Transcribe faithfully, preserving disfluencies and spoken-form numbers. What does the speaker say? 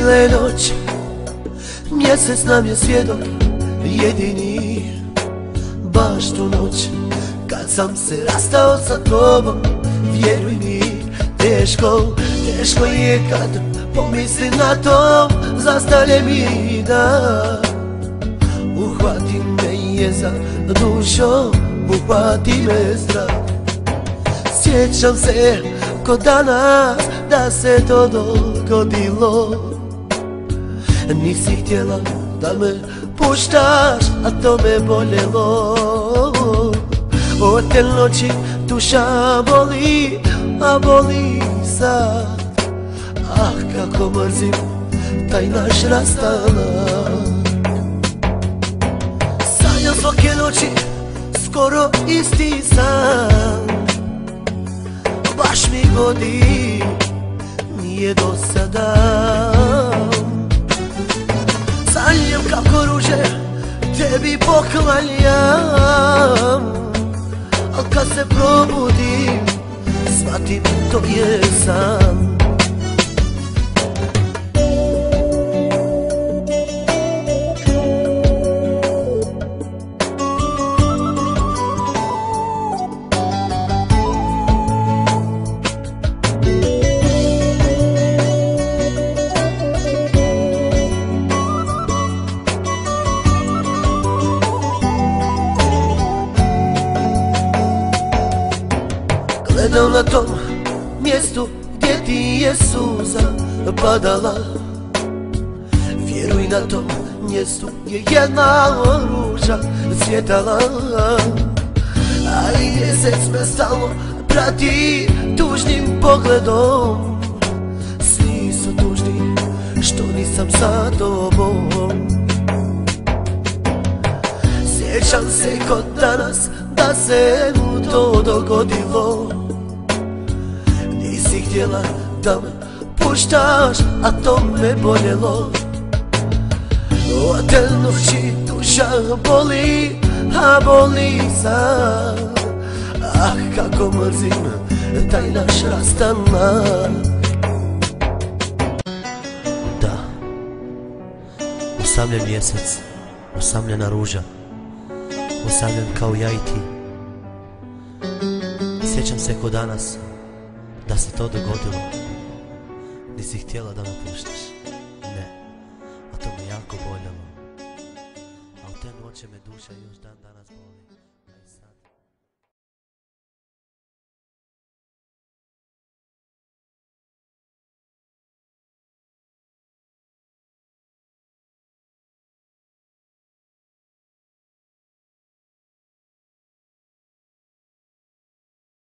Bile noći, mjesec nam je svjedok jedini. Baš tu noć, kad sam se rastao sa tobom, vjeruj mi, teško, teško je kad pomislim na to. Zastalje mi da uhvati me jeza dušo, uhvati me strah. Sjećam se ko danas da se to dogodilo. Nisi htjela da me puštaš, a to me boljelo. Od te noći duša boli, a boli sad. Ah, kako mrzim taj naš rastanak. Sanjam svake noći skoro isti san. Baš mi godi, nije do sada. Sanjam kako ruže tebi poklanjam, al kad se probudim shvatim to je san. Gledam na tom mjestu gdje ti je suza padala. Vjeruj, na tom mjestu je jedna ruža cvjetala. Ali mjesec me stalno prati tužnim pogledom. Svi su tužni što nisam sa tobom. Sjećam se kod danas da se mu to dogodilo. Nisi htjela da me puštaš, a to me boljelo. Od te noći duša boli, a boli sad. Ah, kako mrzim taj naš rastanak. Da, usamljen mjesec, usamljena ruža, usamljen kao ja i ti. Sjećam se ko danas da se to dogodilo. Nisi htjela da me puštaš.